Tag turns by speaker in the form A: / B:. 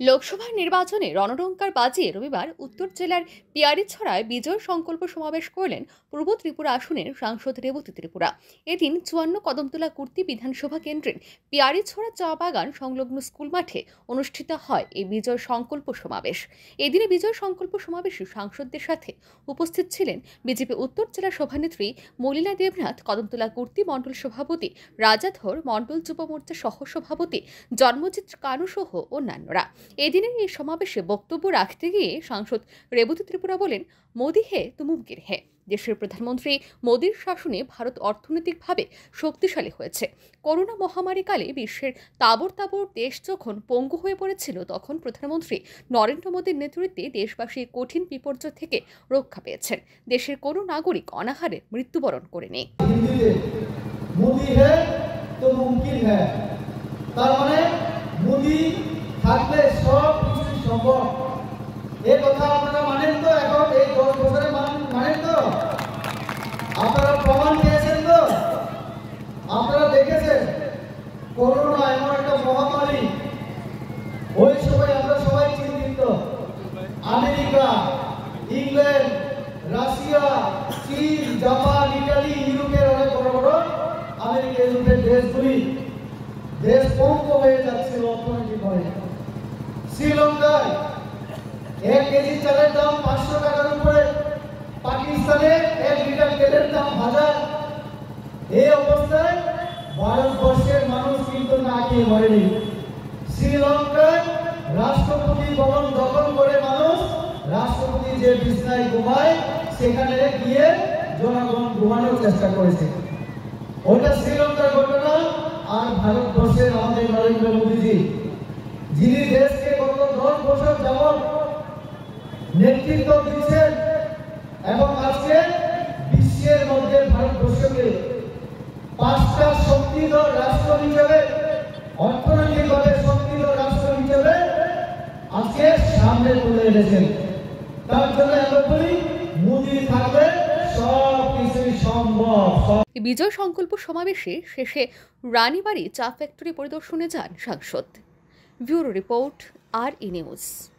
A: লোকসভা নির্বাচনে রণডঙ্কার বাজিয়ে রবিবার উত্তর জেলার পিয়ারিছড়ায় বিজয় সংকল্প সমাবেশ করলেন পূর্ব ত্রিপুরা আসনের সাংসদ রেবতী ত্রিপুরা। এদিন ৫৪ কদমতলা কুর্তি বিধানসভা কেন্দ্রের পিয়ারিছড়া চা বাগান সংলগ্ন স্কুল মাঠে অনুষ্ঠিত হয় এই বিজয় সংকল্প সমাবেশ। এদিনে বিজয় সংকল্প সমাবেশে সাংসদদের সাথে উপস্থিত ছিলেন বিজেপি উত্তর জেলা সভানেত্রী মলিনা দেবনাথ, কদমতলা কুর্তি মণ্ডল সভাপতি রাজাধর, মণ্ডল যুব মোর্চা সহ সভাপতি জন্মজিৎ কানু সহ অন্যান্যরা। এদিনের এই সমাবেশে বক্তব্য রাখতে গিয়ে সাংসদ রেবতী ত্রিপুরা বলেন, মোদি হে তো মুমকিন হে। দেশের প্রধানমন্ত্রী মোদির শাসনে ভারত অর্থনৈতিকভাবে শক্তিশালী হয়েছে। করোনা মহামারীকালে বিশ্বের তাবর দেশ যখন পঙ্গু হয়ে পড়েছিল, তখন প্রধানমন্ত্রী নরেন্দ্র মোদীর নেতৃত্বে দেশবাসী কঠিন বিপর্যয় থেকে রক্ষা পেয়েছেন। দেশের কোনো নাগরিক অনাহারে মৃত্যুবরণ করেনি।
B: মোদি হে তো মুমকিন হে, তার মানে মোদি থাকলে সব কিছু সম্ভব। এই কথা আপনারা মানেন তো? এখন এই 10 বছরে মানেন তো? আপনারা প্রমাণ পেয়েছেন তো? আপনারা দেখেছেন করোনা এমন একটা মহামারী, ওই সময় আমরা সবাই চিন্তিত। আমেরিকা, ইংল্যান্ড, রাশিয়া, চীন, জাপান, ইটালি, ইউরোপের অনেক বড় বড় আমেরিকা ইউরোপের দেশগুলি দেশ পঙ্গু হয়ে যাচ্ছিল অর্থনৈতিক ভাবে। শ্রীলঙ্কায় 1 কেজি চালের দাম 500 টাকার উপরে, পাকিস্তানে 1 লিটার তেলের দাম 1000। এই অবস্থায় ভারতবর্ষের মানুষ কিন্তু না খেয়ে মরেনি। শ্রীলঙ্কায় রাষ্ট্রপতি ভবন দখল করে মানুষ, রাষ্ট্রপতি যে বিছানায় ঘুমায় সেখানে গিয়ে জনগণ ঘুমানোর চেষ্টা করেছে। ওটা শ্রীলঙ্কার ঘটনা। আর ভারতবর্ষের আমাদের নরেন্দ্র মোদীজি, যিনি দেশকে গত 10 বছর যাবৎ নেতৃত্ব দিচ্ছেন এবং আজকে বিশ্বের মধ্যে ভারতবর্ষকে 5টা শক্তিধর রাষ্ট্র হিসেবে, অর্থনৈতিকভাবে শক্তিধর রাষ্ট্র হিসেবে আজকে সামনে তুলে এনেছেন। তার জন্য আমরা বলি, মোদী থাকলে সব কিছুই সম্ভব।
A: বিজয় সংকল্প সমাবেশে শেষে রানীবাড়ি চা ফ্যাক্টরি পরিদর্শনে যান সাংসদ। Bureau report, RE news.